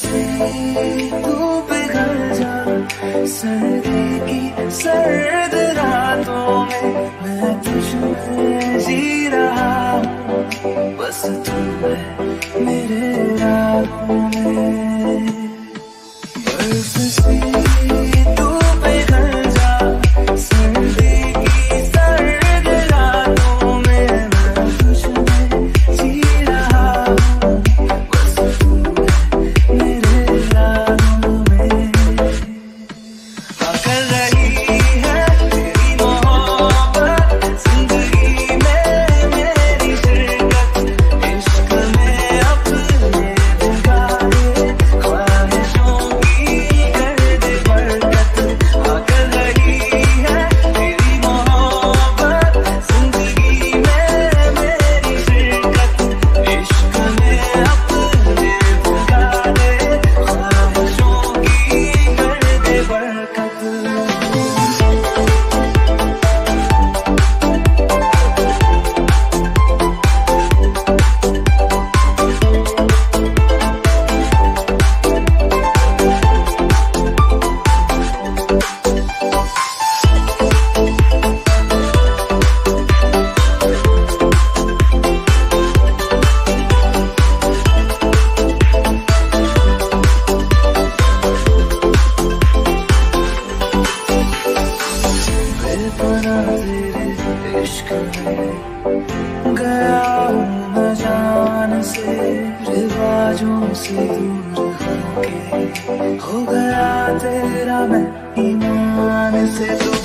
से तू पिघल जा सर्दी की सर्द रातों में, मैं तुझ में जी रहा हूँ, बस तू है मेरे राहों में। बर्फ से तू पिघल जा सर्दी की सर्द रातों में, मैं तुझ में जी रहा हूँ, बस तू है मेरे राहों में। कर रही है तेरी मोहब्बत जिंदगी में मेरी शिरकत, इश्क में अपने बिगाड़े ख्वाहिशों की कर दे बरकत। कर रही है तेरी मोहब्बत जिंदगी में मेरी शिरकत, इश्क में अपने बिगाड़े ख्वाहिशों की कर दे बरकत। बेपनाह तेरे इश्क में गया हूँ मैं जान से, रिवाजों से दूर होके हो गया तेरा मैं ईमान से।